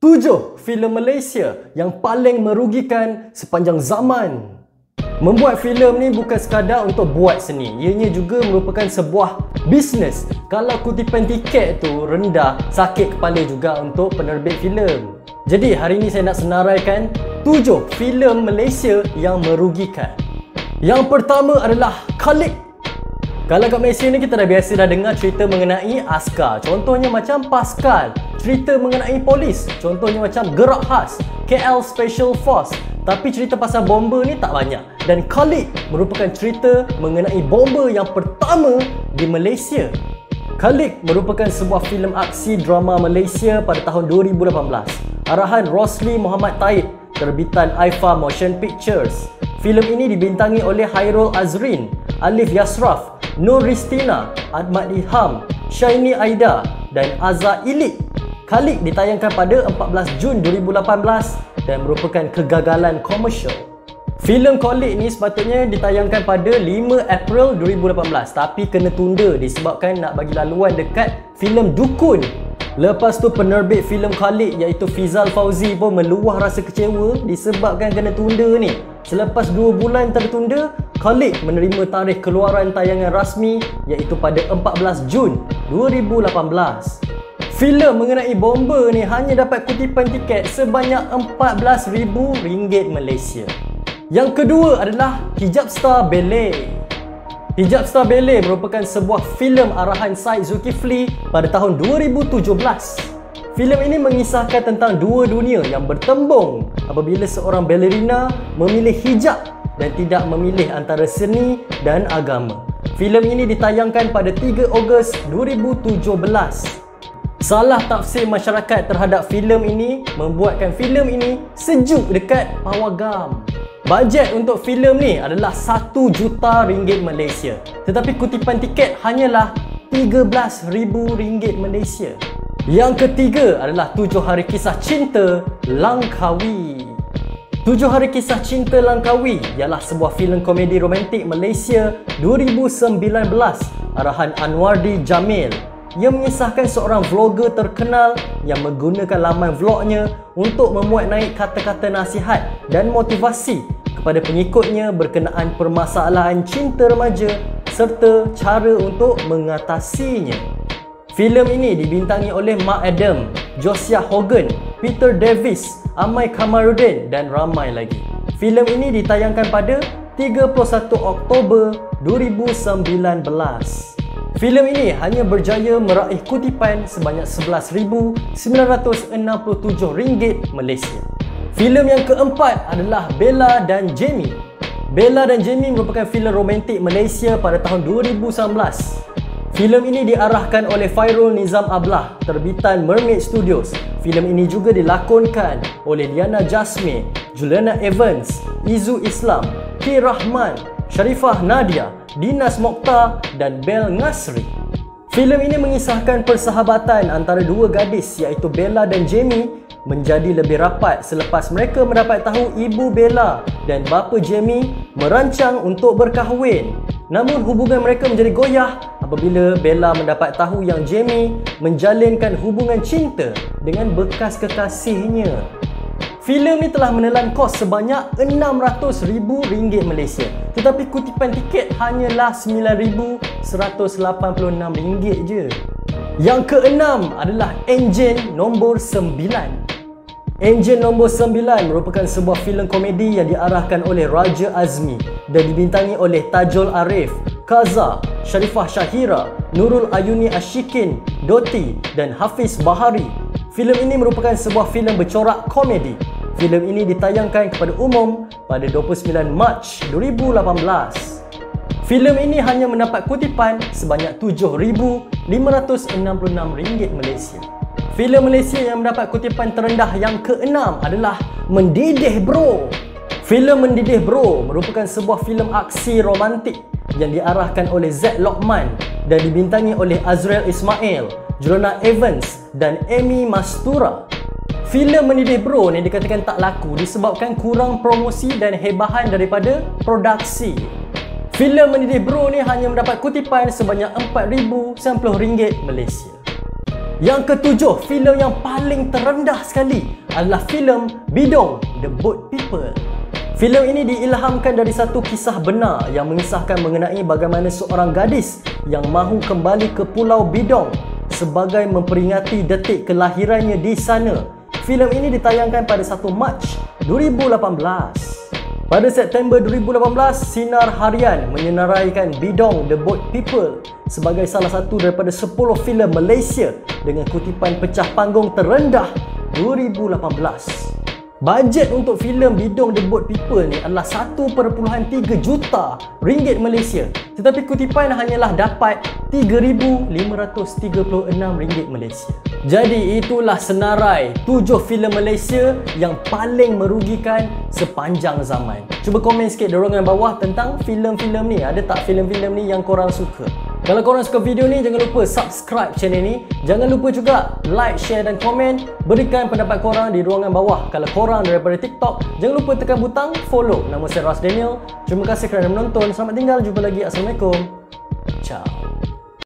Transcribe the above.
7 filem Malaysia yang paling merugikan sepanjang zaman. Membuat filem ni bukan sekadar untuk buat seni, ianya juga merupakan sebuah bisnes. Kalau kutipan tiket tu rendah, sakit kepala juga untuk penerbit filem. Jadi hari ni saya nak senaraikan 7 filem Malaysia yang merugikan. Yang pertama adalah Khalik. Kalau kat Malaysia ni kita dah dengar cerita mengenai askar, contohnya macam Pascal. Cerita mengenai polis, contohnya macam Gerak Khas, KL Special Force. Tapi cerita pasal bomba ni tak banyak. Dan Khalik merupakan cerita mengenai bomba yang pertama di Malaysia. Khalik merupakan sebuah filem aksi drama Malaysia pada tahun 2018. Arahan Rosli Muhammad Taib, terbitan Aifa Motion Pictures. Filem ini dibintangi oleh Hairul Azrin, Alif Yasraf, Nur Ristina, Ahmad Ilham, Shaini Aida dan Azza Ilik. Khalik ditayangkan pada 14 Jun 2018 dan merupakan kegagalan komersial. Filem Khalik ni sepatutnya ditayangkan pada 5 April 2018 tapi kena tunda disebabkan nak bagi laluan dekat filem Dukun. Lepas tu penerbit filem Khalik iaitu Fizal Fauzi pun meluah rasa kecewa disebabkan kena tunda ni. Selepas 2 bulan tertunda, Khalik menerima tarikh keluaran tayangan rasmi iaitu pada 14 Jun 2018. Filem mengenai bomba ni hanya dapat kutipan tiket sebanyak RM14,000 Malaysia. Yang kedua adalah Hijab Star Ballet. Hijab Star Ballet merupakan sebuah filem arahan Syed Zulkifli pada tahun 2017. Filem ini mengisahkan tentang dua dunia yang bertembung apabila seorang balerina memilih hijab dan tidak memilih antara seni dan agama. Filem ini ditayangkan pada 3 Ogos 2017. Salah tafsir masyarakat terhadap filem ini membuatkan filem ini sejuk dekat pawagam. Bajet untuk filem ni adalah RM1 juta Malaysia. Tetapi kutipan tiket hanyalah RM13,000 Malaysia. Yang ketiga adalah 7 Hari Kisah Cinta Langkawi. 7 Hari Kisah Cinta Langkawi ialah sebuah filem komedi romantik Malaysia 2019 arahan Anwardi Jamil. Ia mengisahkan seorang vlogger terkenal yang menggunakan laman vlognya untuk memuat naik kata-kata nasihat dan motivasi kepada pengikutnya berkenaan permasalahan cinta remaja serta cara untuk mengatasinya. Filem ini dibintangi oleh Mark Adam, Josiah Hogan, Peter Davis, Amai Kamarudin dan ramai lagi. Filem ini ditayangkan pada 31 Oktober 2019. Filem ini hanya berjaya meraih kutipan sebanyak RM11,967 Malaysia. Filem yang keempat adalah Bella dan Jamie. Bella dan Jamie merupakan filem romantik Malaysia pada tahun 2019. Filem ini diarahkan oleh Fairul Nizam Ablah, terbitan Mermaid Studios. Filem ini juga dilakonkan oleh Liana Jasmine, Juliana Evans, Izu Islam, K. Rahman, Sharifah Nadia, Dinas Mokhtar dan Bel Ngasri. Filem ini mengisahkan persahabatan antara dua gadis iaitu Bella dan Jamie menjadi lebih rapat selepas mereka mendapat tahu ibu Bella dan bapa Jamie merancang untuk berkahwin. Namun hubungan mereka menjadi goyah apabila Bella mendapat tahu yang Jamie menjalinkan hubungan cinta dengan bekas kekasihnya. Filem ni telah menelan kos sebanyak RM600,000 Malaysia. Tetapi kutipan tiket hanyalah RM9,186 je. Yang keenam adalah Enjin Nombor 9. Enjin Nombor 9 merupakan sebuah filem komedi yang diarahkan oleh Raja Azmi dan dibintangi oleh Tajul Arif, Kaza, Sharifah Syahira, Nurul Ayuni Ashikin, Doti dan Hafiz Bahari. Filem ini merupakan sebuah filem bercorak komedi. Filem ini ditayangkan kepada umum pada 29 Mac 2018. Filem ini hanya mendapat kutipan sebanyak RM7,566 Malaysia. Filem Malaysia yang mendapat kutipan terendah yang keenam adalah Mendidih Bro. Filem Mendidih Bro merupakan sebuah filem aksi romantik yang diarahkan oleh Zack Lokman dan dibintangi oleh Azrael Ismail, Juliana Evans dan Amy Mastura. Filem Mendidih Bro ni dikatakan tak laku disebabkan kurang promosi dan hebahan daripada produksi. Filem Mendidih Bro ni hanya mendapat kutipan sebanyak RM4,090 Malaysia. Yang ketujuh, filem yang paling terendah sekali adalah filem Bidong The Boat People. Filem ini diilhamkan dari satu kisah benar yang mengisahkan mengenai bagaimana seorang gadis yang mahu kembali ke Pulau Bidong sebagai memperingati detik kelahirannya di sana. Filem ini ditayangkan pada 1 Mac 2018. Pada September 2018, Sinar Harian menyenaraikan Bidong The Boat People sebagai salah satu daripada 10 filem Malaysia dengan kutipan pecah panggung terendah 2018. Bajet untuk filem Bidong The Boat People ni adalah 1.3 juta ringgit Malaysia, tetapi kutipan hanyalah dapat 3,536 ringgit Malaysia. Jadi itulah senarai 7 filem Malaysia yang paling merugikan sepanjang zaman. Cuba komen sikit di ruangan bawah tentang filem-filem ni. Ada tak filem-filem ni yang korang suka? Kalau korang suka video ni, jangan lupa subscribe channel ni. Jangan lupa juga like, share dan komen. Berikan pendapat korang di ruangan bawah. Kalau korang daripada TikTok, jangan lupa tekan butang follow. Nama saya Ras Daniel. Terima kasih kerana menonton. Selamat tinggal. Jumpa lagi. Assalamualaikum.